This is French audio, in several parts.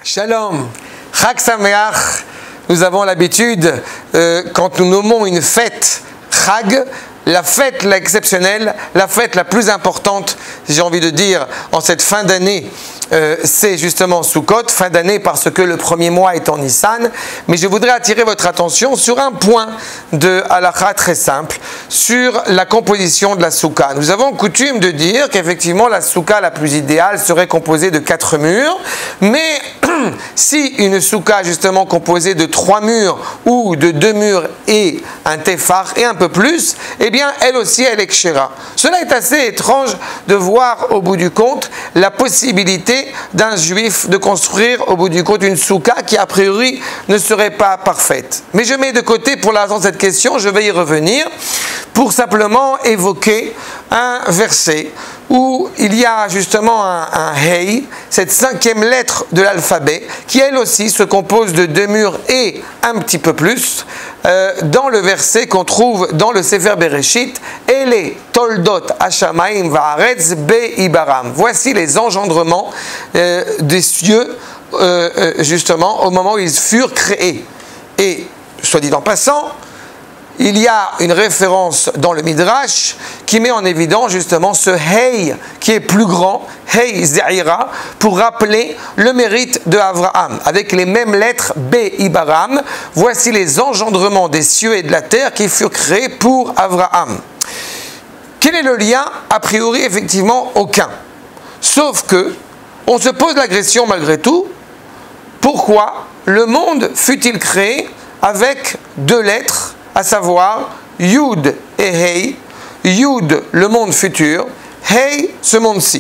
Shalom, Chag Sameach. Nous avons l'habitude, quand nous nommons une fête Chag, la fête exceptionnelle, la fête la plus importante, j'ai envie de dire, en cette fin d'année, c'est justement Sukkot, fin d'année parce que le premier mois est en Nissan. Mais je voudrais attirer votre attention sur un point de halakha très simple, sur la composition de la Soukha. Nous avons coutume de dire qu'effectivement la Soukha la plus idéale serait composée de 4 murs, mais si une Soukha justement composée de 3 murs ou de 2 murs et un tefar et un peu plus, eh bien elle aussi elle est kshera. Cela est assez étrange de voir au bout du compte la possibilité d'un juif de construire au bout du compte une soukha qui a priori ne serait pas parfaite. Mais je mets de côté pour l'instant cette question, je vais y revenir pour simplement évoquer un verset où il y a justement un Hey, cette 5e lettre de l'alphabet, qui elle aussi se compose de 2 murs et un petit peu plus, dans le verset qu'on trouve dans le Sefer Bereshit, Ele Toldot Hashamayim Va'aretz Be'ibaram. Voici les engendrements des cieux, justement, au moment où ils furent créés. Et, soit dit en passant, il y a une référence dans le Midrash qui met en évidence justement ce Hey qui est plus grand, Hey Ze'ira, pour rappeler le mérite de Abraham. Avec les mêmes lettres Be'ibaram, voici les engendrements des cieux et de la terre qui furent créés pour Abraham. Quel est le lien? A priori, effectivement, aucun. Sauf que, on se pose la question malgré tout, pourquoi le monde fut-il créé avec 2 lettres, à savoir Yud et Hey, Yud le monde futur, Hey ce monde-ci.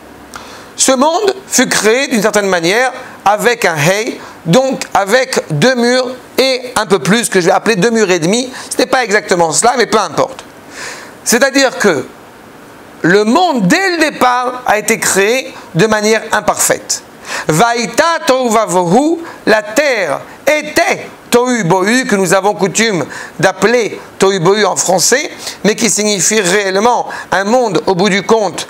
Ce monde fut créé d'une certaine manière avec un Hey, donc avec 2 murs et un peu plus, que je vais appeler 2 murs et demi. Ce n'est pas exactement cela, mais peu importe. C'est-à-dire que le monde, dès le départ, a été créé de manière imparfaite. Vaïta tohu vavohu, la terre était tohu bohu, que nous avons coutume d'appeler tohu bohu en français, mais qui signifie réellement un monde au bout du compte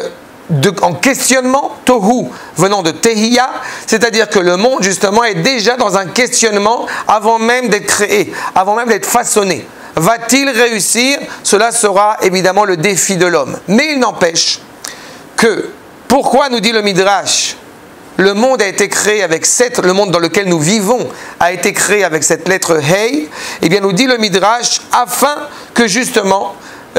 en questionnement, tohu venant de tehiya, c'est-à-dire que le monde justement est déjà dans un questionnement avant même d'être créé, avant même d'être façonné. Va-t-il réussir? Cela sera évidemment le défi de l'homme. Mais il n'empêche que, pourquoi nous dit le Midrash, le monde a été créé avec le monde dans lequel nous vivons a été créé avec cette lettre Hey, eh bien nous dit le Midrash, afin que justement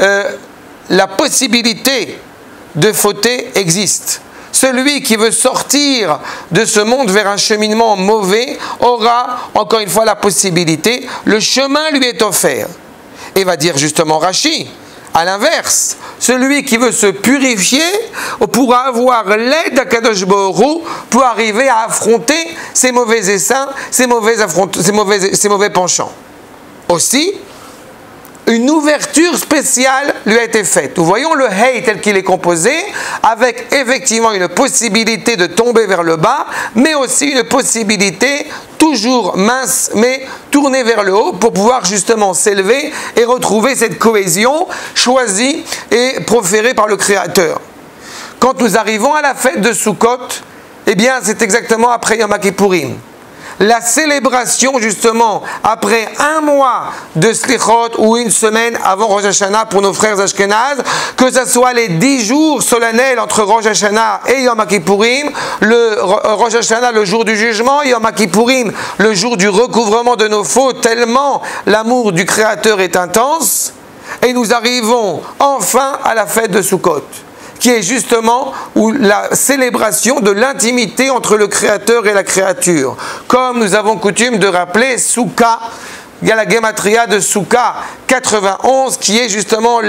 la possibilité de fauter existe. Celui qui veut sortir de ce monde vers un cheminement mauvais aura encore une fois la possibilité, le chemin lui est offert. Et va dire justement Rashi, à l'inverse, celui qui veut se purifier pourra avoir l'aide d'Akadosh Baruch Hu pour arriver à affronter ses mauvais essaims, ses mauvais penchants. Aussi, une ouverture spéciale lui a été faite. Nous voyons le Hey tel qu'il est composé, avec effectivement une possibilité de tomber vers le bas, mais aussi une possibilité toujours mince, mais tournée vers le haut pour pouvoir justement s'élever et retrouver cette cohésion choisie et proférée par le Créateur. Quand nous arrivons à la fête de Sukkot, eh bien c'est exactement après Yom Kippourim. La célébration justement après un mois de Slichot ou une semaine avant Rosh Hashanah pour nos frères Ashkenaz, que ce soit les 10 jours solennels entre Rosh Hashanah et Yom Kippourim, le Rosh Hashanah le jour du jugement, Yom Kippourim le jour du recouvrement de nos fautes, tellement l'amour du Créateur est intense, et nous arrivons enfin à la fête de Sukkot, qui est justement la célébration de l'intimité entre le Créateur et la créature. Comme nous avons coutume de rappeler, Soukha, il y a la Gematria de Soukha 91, qui est justement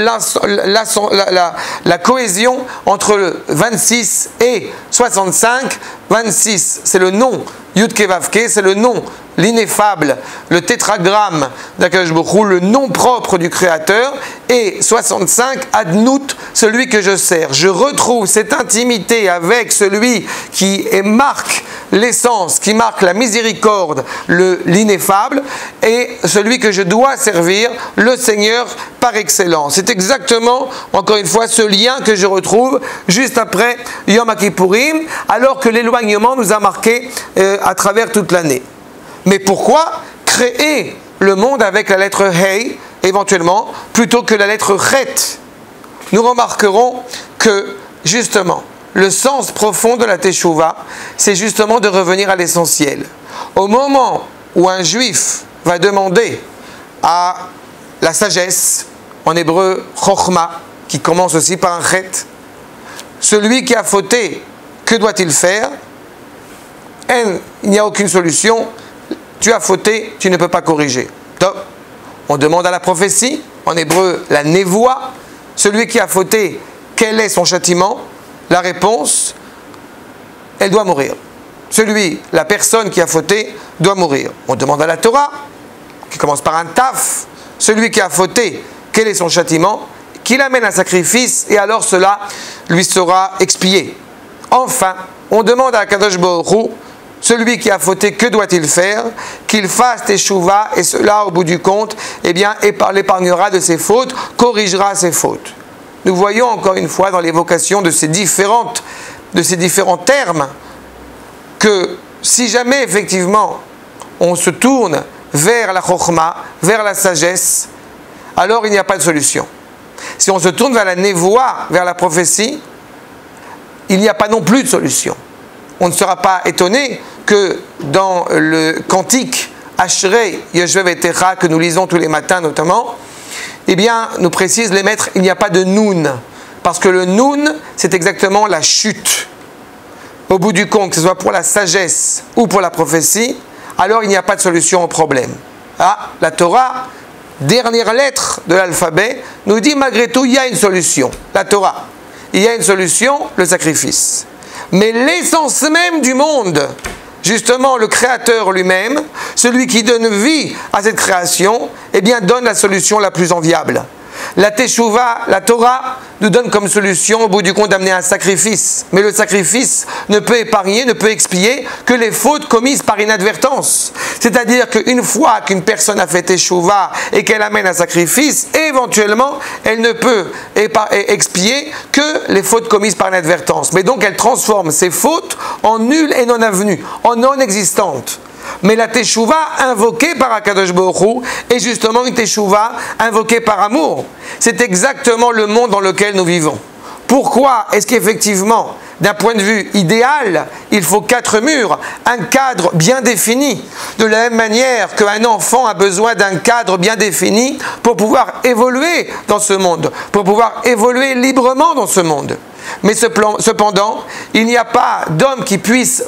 la cohésion entre le 26 et 65. 26, c'est le nom Yud Kevavke, c'est le nom, l'ineffable, le tétragramme d'Akadosh Baruch Hu, le nom propre du Créateur, et 65, Adnout, celui que je sers. Je retrouve cette intimité avec celui qui marque l'essence, qui marque la miséricorde, l'ineffable, et celui que je dois servir, le Seigneur par excellence. C'est exactement, encore une fois, ce lien que je retrouve juste après Yom Kippourim, alors que l'éloignement nous a marqué à travers toute l'année. Mais pourquoi créer le monde avec la lettre Hei, éventuellement, plutôt que la lettre Chet? Nous remarquerons que, justement, le sens profond de la Teshuvah, c'est justement de revenir à l'essentiel. Au moment où un juif va demander à la sagesse, en hébreu Chokhmah, qui commence aussi par un Chet, celui qui a fauté, que doit-il faire? Il n'y a aucune solution. Tu as fauté, tu ne peux pas corriger. Donc, on demande à la prophétie, en hébreu la névoie, celui qui a fauté, quel est son châtiment? La réponse, elle doit mourir. La personne qui a fauté, doit mourir. On demande à la Torah, qui commence par un taf, celui qui a fauté, quel est son châtiment? Qu'il amène un sacrifice, et alors cela lui sera expié. Enfin, on demande à Kadosh Baruch Hu, celui qui a fauté, que doit-il faire? Qu'il fasse teshuvah, et cela, au bout du compte, l'épargnera de ses fautes, corrigera ses fautes. Nous voyons encore une fois dans l'évocation de ces différents termes que si jamais effectivement on se tourne vers la chokhmah, vers la sagesse, alors il n'y a pas de solution. Si on se tourne vers la névoie, vers la prophétie, il n'y a pas non plus de solution. On ne sera pas étonné que dans le cantique Ashrei Yoshvev Etecha que nous lisons tous les matins notamment, eh bien, nous précisent les maîtres, il n'y a pas de noun. Parce que le noun, c'est exactement la chute. Au bout du compte, que ce soit pour la sagesse ou pour la prophétie, alors il n'y a pas de solution au problème. Ah, la Torah, dernière lettre de l'alphabet, nous dit malgré tout, il y a une solution. La Torah. Il y a une solution, le sacrifice. Mais l'essence même du monde, justement le Créateur lui-même, celui qui donne vie à cette création, eh bien donne la solution la plus enviable. La Teshuvah, la Torah, nous donne comme solution au bout du compte d'amener un sacrifice. Mais le sacrifice ne peut épargner, ne peut expier que les fautes commises par inadvertance. C'est-à-dire qu'une fois qu'une personne a fait Teshuvah et qu'elle amène un sacrifice, éventuellement, elle ne peut expier que les fautes commises par inadvertance. Mais donc elle transforme ses fautes en nulles et non avenues, en non existantes. Mais la Teshuvah invoquée par Akadosh Baruch Hu est justement une Teshuvah invoquée par amour. C'est exactement le monde dans lequel nous vivons. Pourquoi est-ce qu'effectivement, d'un point de vue idéal, il faut 4 murs, un cadre bien défini? De la même manière qu'un enfant a besoin d'un cadre bien défini pour pouvoir évoluer dans ce monde, pour pouvoir évoluer librement dans ce monde. Mais cependant, il n'y a pas d'homme qui puisse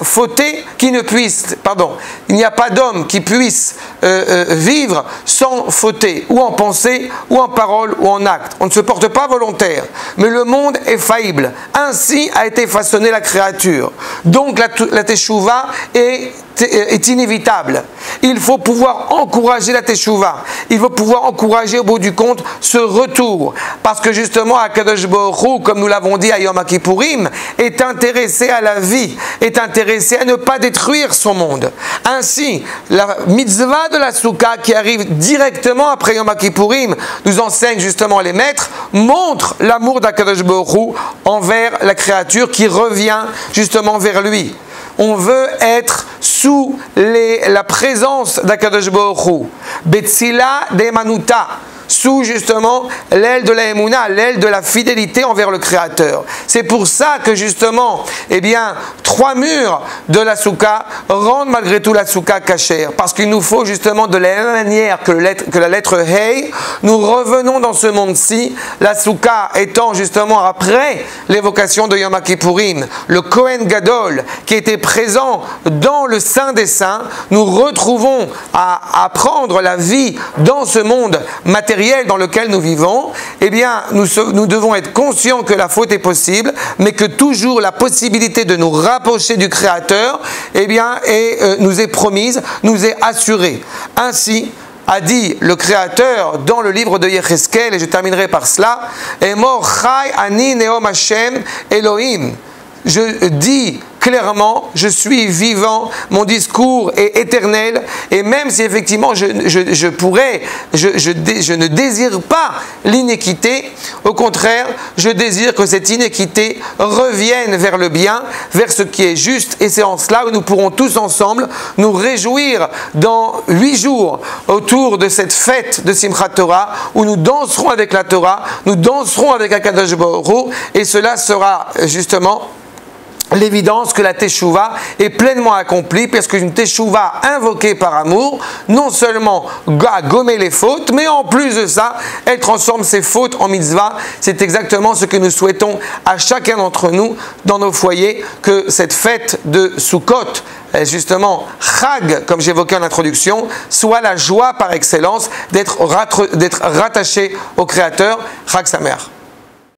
il n'y a pas d'homme qui puisse vivre sans fauter, ou en pensée, ou en parole, ou en acte. On ne se porte pas volontaire, mais le monde est faillible. Ainsi a été façonnée la créature. Donc la Teshuvah est inévitable. Il faut pouvoir encourager la Teshuvah. Il faut pouvoir encourager au bout du compte ce retour. Parce que justement, Akadosh Baruch Hu, comme nous l'avons dit à Yom Kippourim, est intéressé à la vie, est intéressé à ne pas détruire son monde. Ainsi, la mitzvah de la Souka qui arrive directement après Yom Kippourim, nous enseigne justement les maîtres, montre l'amour d'Akadosh Baruch Hu envers la créature qui revient justement vers lui. On veut être sous la présence d'Akadosh Baruch Hu. Betzila de Manuta. Sous justement l'aile de la Emouna, l'aile de la fidélité envers le Créateur. C'est pour ça que justement, 3 murs de la Souka rendent malgré tout la Souka cachère. Parce qu'il nous faut justement de la même manière que la lettre Hei, nous revenons dans ce monde-ci, la Souka étant justement après l'évocation de Yom Kippourim, le Kohen Gadol qui était présent dans le Saint des Saints, nous retrouvons à prendre la vie dans ce monde matériel dans lequel nous vivons, nous devons être conscients que la faute est possible, mais que toujours la possibilité de nous rapprocher du Créateur nous est promise, nous est assurée. Ainsi, a dit le Créateur dans le livre de Yecheskel, et je terminerai par cela, Emor chai ani neom Hashem Elohim. Je dis clairement, je suis vivant, mon discours est éternel, et même si effectivement je ne désire pas l'iniquité, au contraire, je désire que cette iniquité revienne vers le bien, vers ce qui est juste, et c'est en cela où nous pourrons tous ensemble nous réjouir dans 8 jours autour de cette fête de Simchat Torah, où nous danserons avec la Torah, nous danserons avec Akadosh Baruch Hu, et cela sera justement l'évidence que la teshuva est pleinement accomplie, parce qu'une teshuva invoquée par amour, non seulement a gommé les fautes, mais en plus de ça, elle transforme ses fautes en mitzvah. C'est exactement ce que nous souhaitons à chacun d'entre nous dans nos foyers, que cette fête de Sukkot, justement Chag, comme j'évoquais en introduction, soit la joie par excellence d'être rattaché au Créateur. Chag Sameach.